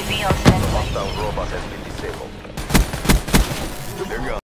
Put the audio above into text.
UAV on standby. Hostile robot has been disabled. They're gone.